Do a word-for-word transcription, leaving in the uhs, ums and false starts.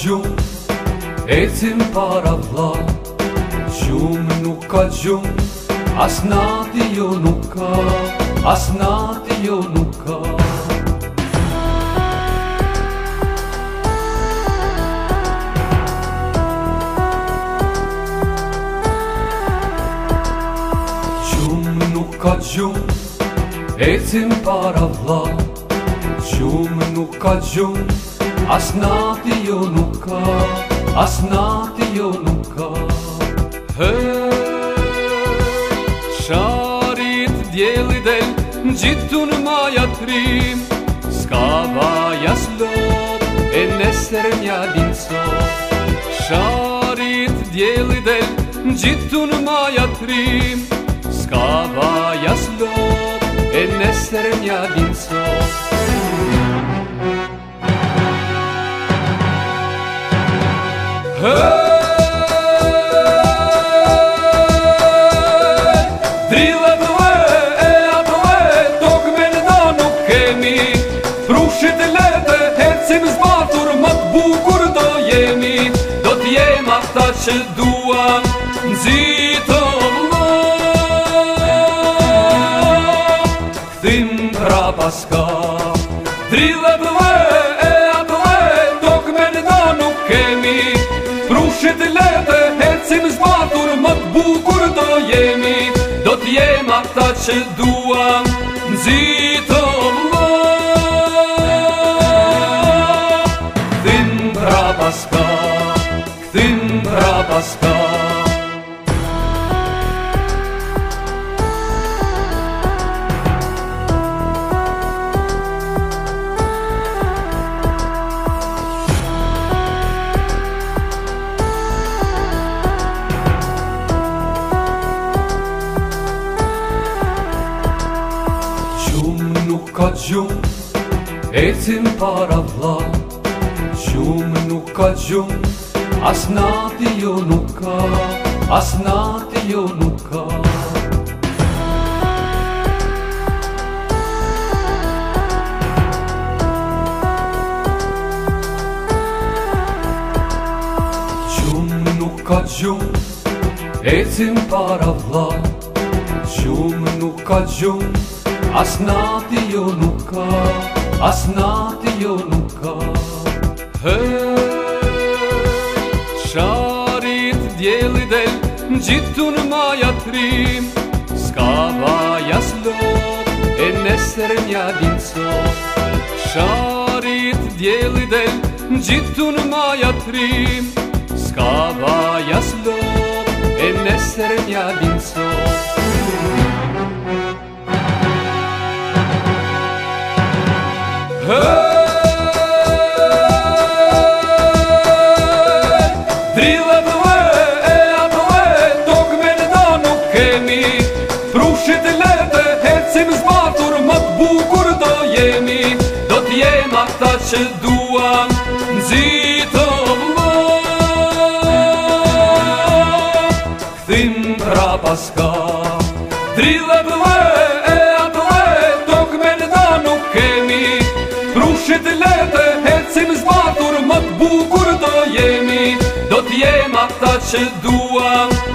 gjumë, ecim para vlla. Gjumë nuk ka gjumë, as nati jo nuk ka, as nati jo nuk ka. Gjumë nuk ka gjumë, ecim para vlla. Gjumë nuk ka gjumë, as nati jo nuk ka, as nati jo nuk ka. Hey, sharit djeli del, gjitun maja trim, s'ka vaja slot, e nesër nja din sot. Sharit djeli del, gjitun maja trim, s'ka vaja slot, e nesër nja din sot. Hey, drilla vëlle e atle, tok me nda nuk kemi, prushit e lete, hecim zbatur, më të bukur do jemi, do t'jem ata që duam, nxito vëlla, kthim prapa s'ka. Drilla vëlle e atle, tok me nda nuk kemi, prushit e lete, hecim zbatur, më të bukur do jemi, do t'jem ata që duam, nxito vëlla, kthim prapa s'ka, kthim prapa s'ka. Gjumë nuk ka gjumë, ecim para vlla. Gjumë nuk ka gjumë, as nati jo nuk ka, as nati jo nuk ka. Gjumë nuk ka gjumë, ecim para vlla. Gjumë nuk ka gjumë, as nati jo nuk ka, as nati jo nuk ka. Hey, sharit djeli del, gjitun maja trim, s'ka vaja slot, e nesër nja din sot. Sharit djeli del, gjitun maja trim, s'ka vaja slot, e nesër nja din sot. Hey, drilla vëlle e atle, tok me nda nuk kemi, prushit e lete, hecim zbatur, më të bukur do jemi, do t'jem ata që duam, nxito vëlla, kthim prapa s'ka. Drilla vëlle e atle, tok me nda nuk kemi, prushit e lete, hecim zbatur, më të bukur do jemi, do t'jem ata që duam,